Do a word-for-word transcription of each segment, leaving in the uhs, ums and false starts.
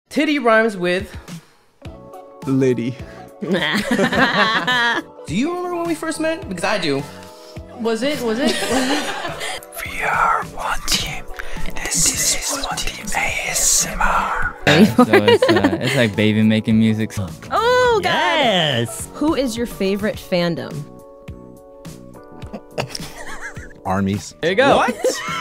Titty rhymes with lady. Do you remember when we first met? Because I do. Was it? Was it? We are one team, and this is one team A S M R. So it's, uh, it's like baby making music. Oh, God. Yes. Who is your favorite fandom? Armies. There you go. What?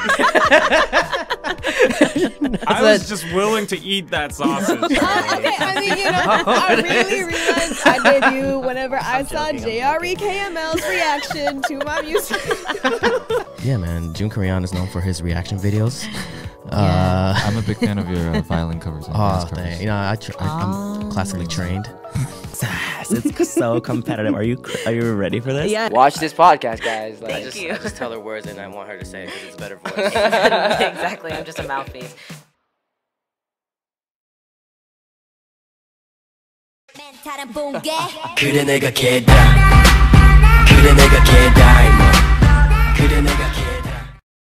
I was just willing to eat that sausage. Uh, okay, I mean, you know, I really realized I did you whenever I saw J R E K M L's reaction to my music. Yeah, man. Jun Korean is known for his reaction videos. Yeah. Uh, I'm a big fan of your uh, violin covers. And oh, covers. dang. You know, I tr I, I'm classically trained. It's so competitive. Are you are you ready for this? Yeah. Watch this podcast, guys. Like, Thank I just, you. I just tell her words and I want her to say it because it's a better voice. Exactly. I'm just a mouthpiece. 그래 내가 개다. 그래 내가 개다. 그래 내가 개다.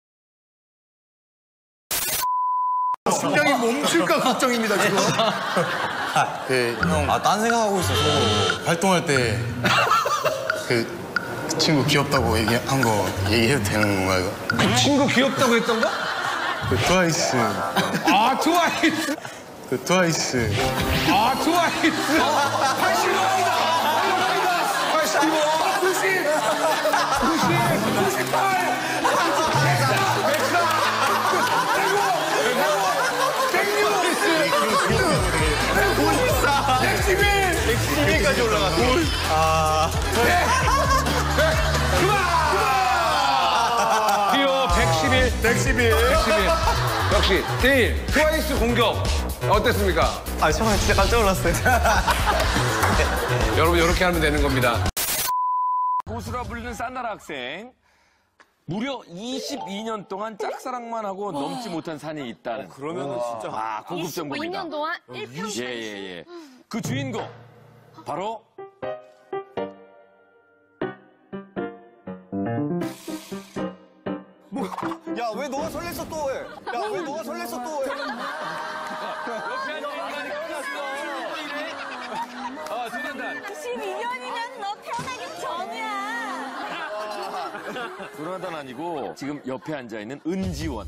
심장이 멈출까 걱정입니다 지금. 그 형, 아 딴 생각하고 있어서 활동할 때 그 그 친구 귀엽다고 얘기한 거 얘기해도 되는 건가요? 그 친구 귀엽다고 했던 거? 그 트와이스. 아 트와이스. 그 트와이스. 아 트와이스. 팔십오입니다. 팔십오. 구십. 구십. 구십팔. 백십일까지 올라갔어. 아. 디오 백십일. 백십일. 백십일. 역시 제일 트와이스 공격 어땠습니까? 아 처음에 진짜 깜짝 놀랐어요. 여러분 이렇게 하면 되는 겁니다. 고수라 불리는 산나라 학생. 무려 이십이 년 동안 짝사랑만 하고 넘지 못한 산이 있다는. 어, 그러면은 진짜 아 고급 정보입니다. 이십이 년 동안 일 평. 예예예. 예. 그 주인공 바로 야 왜 너가 설렜어 또 해? 야 왜 너가 설렜어 또 해? 옆에 앉은 인간이 끝났어. 아 조단단. 이십이 년이면 너 태어나기 전이야. 조나단 아니고 지금 옆에 앉아 있는 은지원.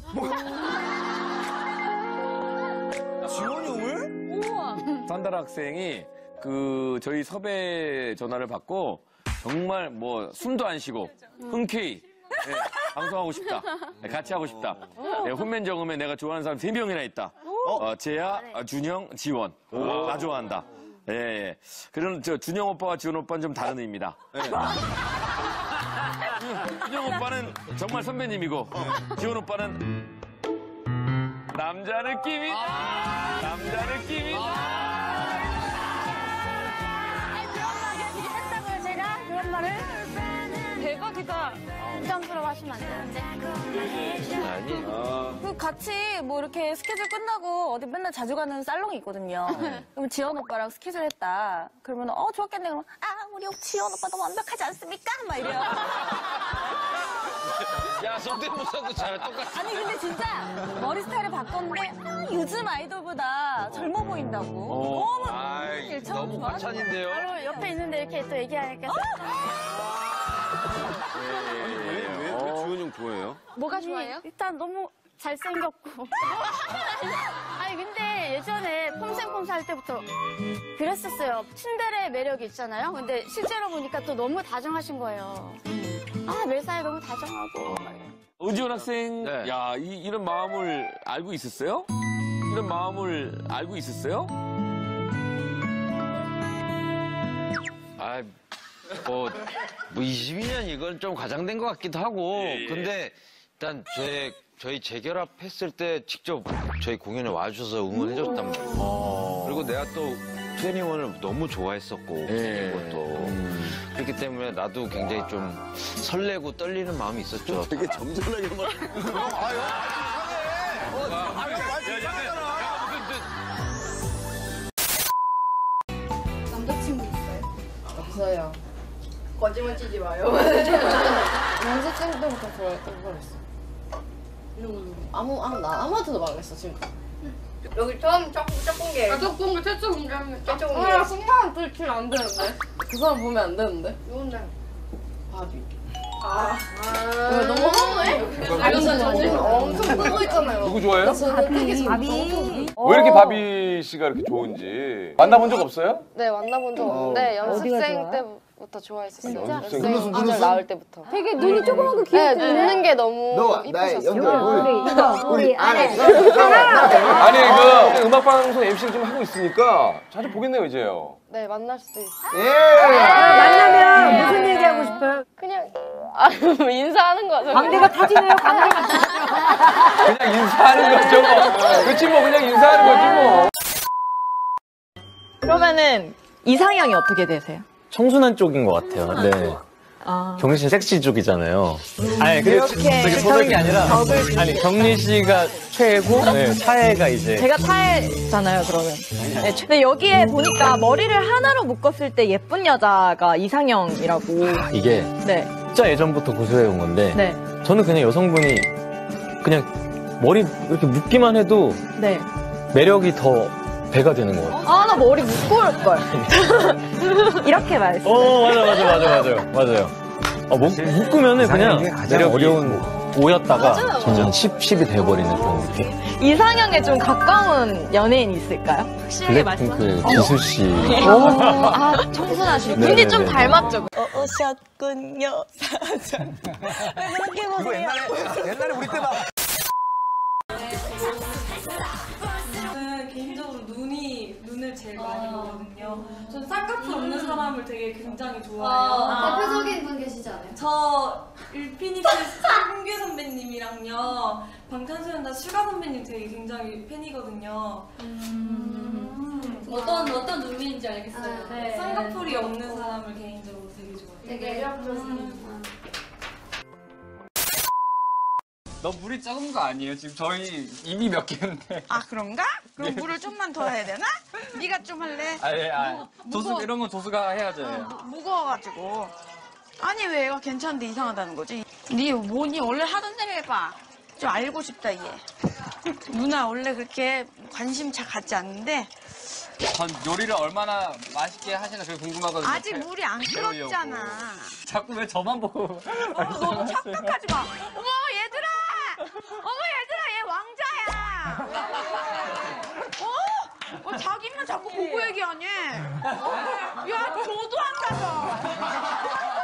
지원이 형을? 우와. 산다라 학생이 그 저희 섭외 전화를 받고 정말 뭐 숨도 안 쉬고 흔쾌히 네, 방송하고 싶다. 네, 같이 하고 싶다. 네, 혼면 정음에 내가 좋아하는 사람 세 명이나 있다. 어, 재야, 아, 준영, 지원. 다 좋아한다. 예, 예. 그런 저 준영 오빠와 지원 오빠는 좀 다른 의미입니다. 예. 준영 오빠는 정말 선배님이고 지원 오빠는 남자 느낌이 남자 느낌이 했다고요 제가 그런 말을? 대박이다. 부담스러워하시면 안 되는데. 아니, 어. 그 같이 뭐 이렇게 스케줄 끝나고 어디 맨날 자주 가는 살롱이 있거든요. 그럼 지원 오빠랑 스케줄 했다. 그러면 어 좋았겠네. 그러면 아 우리 지원 오빠 너무 완벽하지 않습니까? 막 이래요. 야 성대모사도 잘 똑같아. 아니 근데 진짜 머리 스타일을 바꿨는데 아, 요즘 아이돌보다 젊어 보인다고. 너무 아이, 참 너무 좋아하더라고요. 과찬인데요. 바로 옆에 있는데 이렇게 또 얘기하니까 왜, 왜 지원이 형 좋아해요? 뭐가 좋아해요? 일단 너무 잘생겼고. 아니 근데 예전에 폼생폼사 할 때부터 그랬었어요. 신데레 매력이 있잖아요. 근데 실제로 보니까 또 너무 다정하신 거예요. 아 매사에 너무 다정하고. 은지원 학생, 네. 야 이, 이런 마음을 알고 있었어요? 이런 마음을 알고 있었어요? 아, 뭐, 뭐 이십이 년 이건 좀 과장된 것 같기도 하고, 예, 예. 근데 일단 제, 저희 재결합 했을 때 직접 저희 공연에 와주셔서 응원해줬단 말이에요. 어. 그리고 내가 또 이십일을 너무 좋아했었고, 예. 그리고 또 그렇기 때문에 나도 굉장히 좀 설레고 떨리는 마음이 있었죠. 되게 점잖하게 말. 아유. 남자친구 있어요? 없어요. 거짓말 치지 마요. 연습생 때부터 좋아했던 걸 했어. 아무 아무 나 아무한테도 말했어 지금. 여기 처음 첫, 첫 공개. 아, 첫 공개 최초 공개합니다. 최초 공개. 아, 승마는 들키면 안 되는데. 그 사람 보면 안 되는데. 누군데? 바비. 아, 왜 너무 허무해? 이런 사진 엄청 뜨고 있잖아요. 누구 좋아해요? 저는 되게 바비. 왜 이렇게 바비 씨가 이렇게 좋은지 만나본 적 없어요? 네, 만나본 적 없는데 연습생 때부터 좋아했었어요. 연습생 연습생 아들 나올 때부터. 되게 눈이 조그맣고 네, 귀엽던데? 웃는 게 너무 너 나의 이쁘셨어요. 연결 우리 안에 아니 그 음악 방송 엠씨를 좀 하고 있으니까 자주 보겠네요 이제요. 네, 만날 수도 있어요. 예. 만나면 무슨 얘기 하고 싶어요? 그냥 아, 인사하는 거죠. 광대가 터지네요. 광대가. 그냥 인사하는 거죠 뭐. 그치 뭐 그냥 인사하는 거지 뭐. 그러면은 이상형이 어떻게 되세요? 청순한 쪽인 것 같아요. 네. 아. 경리 씨 섹시 쪽이잖아요. 아니, 근데 되게 소설이 게 아니라, 아니, 경리 씨가 최애고, 네, 차애가 이제. 제가 차애잖아요, 그러면. 네, 근데 여기에 보니까 머리를 하나로 묶었을 때 예쁜 여자가 이상형이라고. 아, 이게 네. 진짜 예전부터 고수해온 건데, 네. 저는 그냥 여성분이 그냥 머리 이렇게 묶기만 해도 네. 매력이 더 배가 되는 것 같아요. 아, 나 머리 묶고 올걸. 이렇게 말했어요. 어, 맞아, 맞아, 맞아, 맞아요. 맞아요. 어, 묶, 묶으면은 그냥 가장 어려운 오였다가 점점 십, 십이 돼버리는 그런 느낌. 이상형에 좀 가까운 연예인 있을까요? 확실하게 블랙핑크 기수 씨. 오, 아, 청순하시고. 네네네. 분이 좀 닮았죠? 어, 오셨군요, 사장. 이렇게 보세요. 옛날에, 옛날에 우리 때 막. 저는 개인적으로 눈이 눈을 제일 많이 보거든요. 전 쌍꺼풀 없는 사람을 되게 굉장히 좋아해요. 아, 대표적인 분 계시지 않아요? 저 일피니스 홍규 선배님이랑요, 방탄소년단 슈가 선배님 되게 굉장히 팬이거든요. 음. 어떤 어떤 눈인지 알겠어요. 네. 쌍꺼풀이 없는 사람을 개인적으로 되게 좋아해요. 되게 매력적인. 음. 너무 물이 적은 거 아니에요? 지금 저희 이미 몇 개인데. 아, 그런가? 그럼 물을 좀만 더 해야 되나? 네가 좀 할래? 아, 예, 아. 무- 조수, 무거워. 이런 건 조수가 해야죠. 어, 무- 무거워가지고. 아니, 왜 얘가 괜찮은데 이상하다는 거지? 네 뭐니? 원래 하던 대로 해봐. 좀 알고 싶다, 얘. 누나 원래 그렇게 관심 잘 갖지 않는데 전 요리를 얼마나 맛있게 하시나 그게 궁금하거든요. 아직 물이 안 배우려고. 끓었잖아. 자꾸 왜 저만 보고. 어, 너무 착각하지 마. 어머, 얘들아! 어머, 얘들아, 얘 왕자야! 어? 어, 자기만 자꾸 보고 얘기하니? 야, 너도 한다며!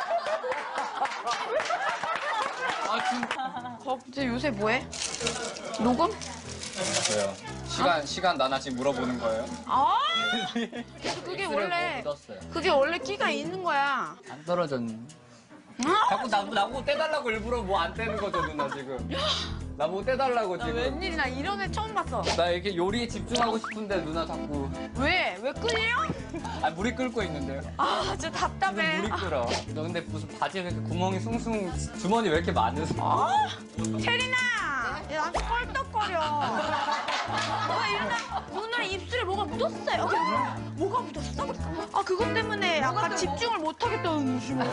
아, 진짜. 어, 쟤 요새 뭐해? 녹음? 저요. 시간, 시간 나나 지금 물어보는 거예요? 아! 그게 입술에 원래, 뭐 묻었어요. 그게 원래 끼가 있는 거야. 안 떨어졌네. 어? 자꾸 나, 나보고 떼달라고 일부러 뭐 안 떼는 거죠, 누나 지금. 나보고 떼달라고 나 지금. 웬일이나 이런 애 처음 봤어. 나 이렇게 요리에 집중하고 싶은데 누나 자꾸. 왜? 왜 끓여? 아, 물이 끓고 있는데요. 아, 진짜 답답해. 물이 끓어. 너 근데 무슨 바지에 왜 이렇게 구멍이 숭숭, 주머니 왜 이렇게 많으세요? 아, 체리나! 얘 나한테 껄떡거려. 너 이러다 누나 입술에 뭐가 묻었어요. 여기 뭐가 묻었어? 아, 그것 때문에 약간 집중을 못 하겠다는 식으로.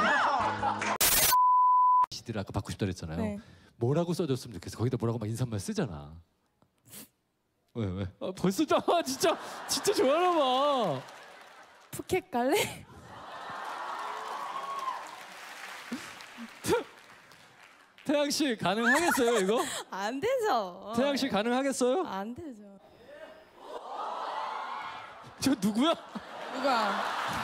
시들 아까 받고 싶다 그랬잖아요. 네. 뭐라고 써줬으면 좋겠어. 거기다 뭐라고 막 인사말 쓰잖아. 왜 왜? 아, 벌써 아, 진짜 진짜 좋아하나 봐. 푸켓 갈래? 태양 씨 가능하겠어요 이거? 안 되죠. 태양 씨 가능하겠어요? 안 되죠. 저 누구야? 누가?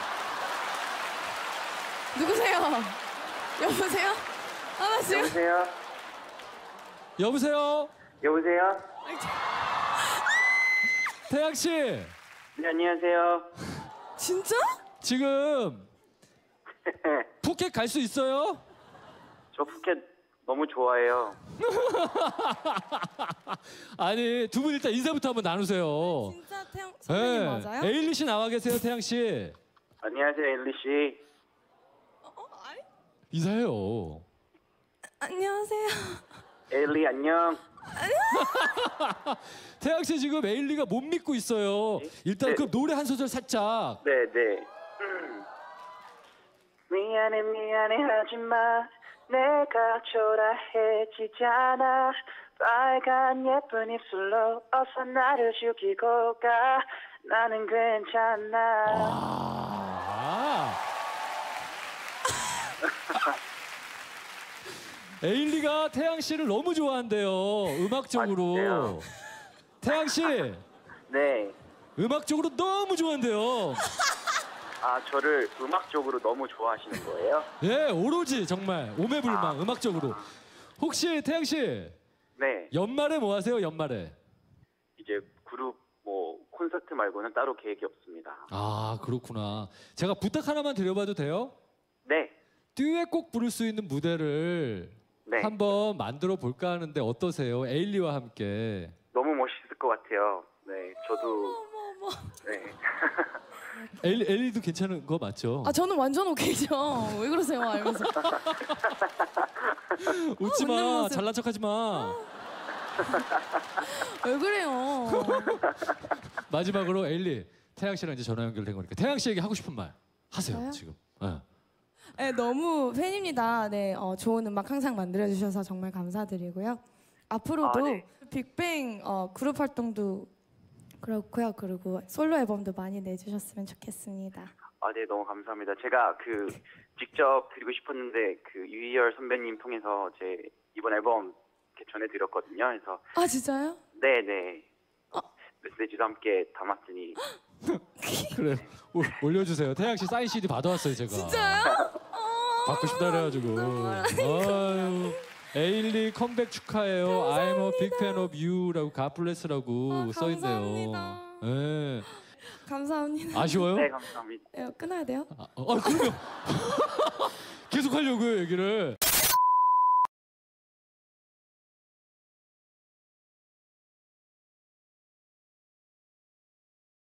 누구세요? 여보세요? 아, 나 지금. 여보세요? 여보세요? 여보세요? 태양 씨. 네, 안녕하세요. 진짜? 지금 푸켓 갈 수 있어요? 저 푸켓 너무 좋아해요. 아니 두 분 일단 인사부터 한번 나누세요. 진짜 태양 선배님 네. 맞아요? 에일리 씨 나와 계세요, 태양 씨. 안녕하세요, 엘리 씨. 인사해요. 안녕하세요. 엘리 안녕. 태양 씨 지금 에일리가 못 믿고 있어요. 일단 네. 그럼 노래 한 소절 살짝. 네, 네. 미안해, 미안해 하지마. 내가 초라해지잖아. 빨간 예쁜 입술로 어서 나를 죽이고 가. 나는 괜찮아. 아. 에일리가 태양 씨를 너무 좋아한대요. 음악적으로. 아, 태양 씨. 네. 음악적으로 너무 좋아한대요. 아, 저를 음악적으로 너무 좋아하시는 거예요? 예, 오로지 정말 오매불망 아. 음악적으로. 혹시 태양 씨. 네. 연말에 뭐 하세요? 연말에. 이제 그룹 뭐 콘서트 말고는 따로 계획이 없습니다. 아, 그렇구나. 제가 부탁 하나만 드려봐도 돼요? 네. 듀엣곡 부를 수 있는 무대를 네. 한번 만들어 볼까 하는데 어떠세요? 에일리와 함께. 너무 멋있을 것 같아요. 네, 저도. 네. 에일리, 에일리도 괜찮은 거 맞죠? 아 저는 완전 오케이죠. 왜 그러세요 알면서. 웃지 웃는 마. 모습. 잘난 척하지 마. 왜 그래요? 마지막으로 에일리, 태양 씨랑 이제 전화 연결된 거니까 태양 씨에게 하고 싶은 말 하세요 저요? 지금. 네. 네, 너무 팬입니다. 네, 어, 좋은 음악 항상 만들어주셔서 정말 감사드리고요. 앞으로도 아, 네. 빅뱅 어, 그룹 활동도 그렇고요. 그리고 솔로 앨범도 많이 내주셨으면 좋겠습니다. 아, 네, 너무 감사합니다. 제가 그 직접 드리고 싶었는데 그 유희열 선배님 통해서 제 이번 앨범 이렇게 전해드렸거든요. 그래서 아 진짜요? 네, 네. 메시지도 함께 담았으니. 그래 오, 올려주세요. 태양 씨 사인 씨디 받아왔어요 제가. 진짜요? 받고 싶다 그래가지고. 아유, 에일리 컴백 축하해요. I'm a big fan of you라고 God bless라고 써있네요. 네. 감사합니다. 아쉬워요? 네, 감사합니다. 네, 끊어야 돼요? 아, 어, 그럼요. 계속 하려고요 얘기를.